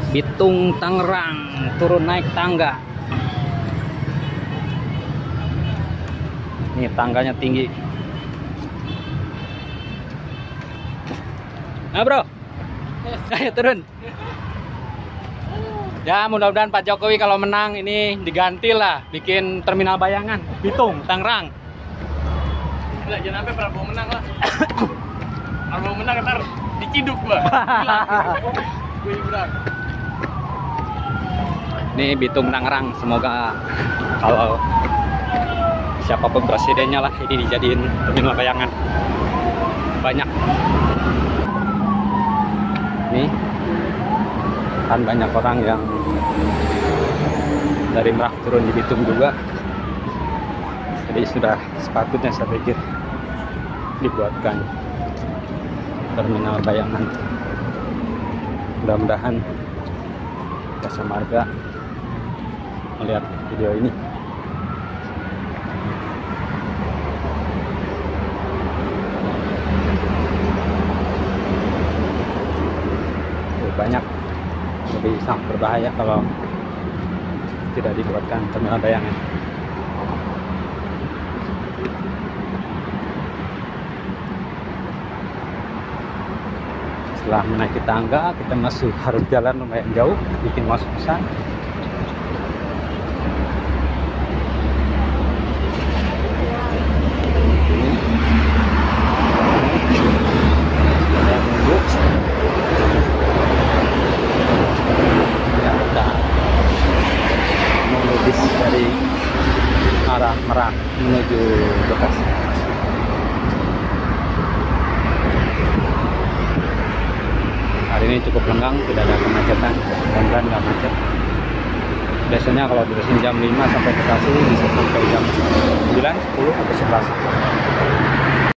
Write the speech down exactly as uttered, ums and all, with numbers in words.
Bitung Tangerang, turun naik tangga. Ini tangganya tinggi. Nah bro, ayo turun. Ya mudah-mudahan Pak Jokowi kalau menang ini diganti lah, bikin terminal bayangan Bitung Tangerang. Enggak, jangan sampai Prabowo menang lah. Prabowo menang ntar diciduk gua. Gue berang. Ini Bitung Tangerang, semoga kalau siapapun presidennya lah ini dijadiin terminal bayangan. Banyak. Nih kan banyak orang yang dari Merak turun di Bitung juga. Jadi sudah sepatutnya saya pikir dibuatkan terminal bayangan. Mudah-mudahan Jasa Marga melihat video ini. Oh, banyak, lebih sangat berbahaya kalau tidak dibuatkan terminal bayangan. Setelah menaiki tangga, kita masih harus jalan lumayan jauh, bikin masuk ke sana. Dari arah Merak menuju Bekasi. Hari ini cukup lengang, tidak ada kemacetan, dan nggak macet. Biasanya kalau berusin jam lima sampai Bekasi bisa sampai jam sembilan, sepuluh atau sebelas.